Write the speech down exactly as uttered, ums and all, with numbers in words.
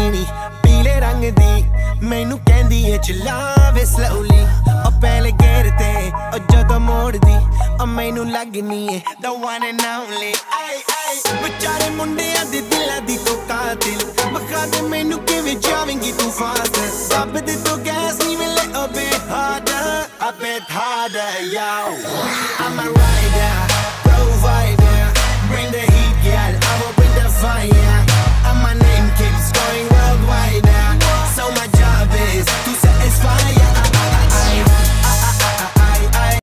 नीनी पीले रंग दी मैनू कहंदी है चलावे स्लोली ओ पहले गेर ते ओ जदों मोड़ दी ओ मैनू लगनी है the one and only बेचारे मुंडियां दे दिलां दी तो कातिल बखा दे मैनू किवें जावेंगी तू फास्ट रब दे तो